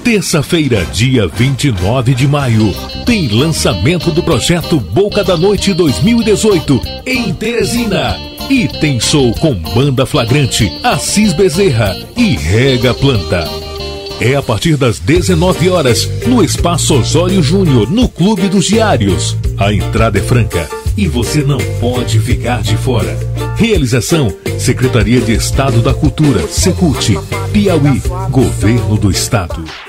Terça-feira, dia 29 de maio, tem lançamento do projeto Boca da Noite 2018 em Teresina. E tem show com Banda Flagrante, Assis Bezerra e Rega Planta. É a partir das 19 horas, no Espaço Osório Júnior, no Clube dos Diários. A entrada é franca e você não pode ficar de fora. Realização: Secretaria de Estado da Cultura, Secult, Piauí, Governo do Estado.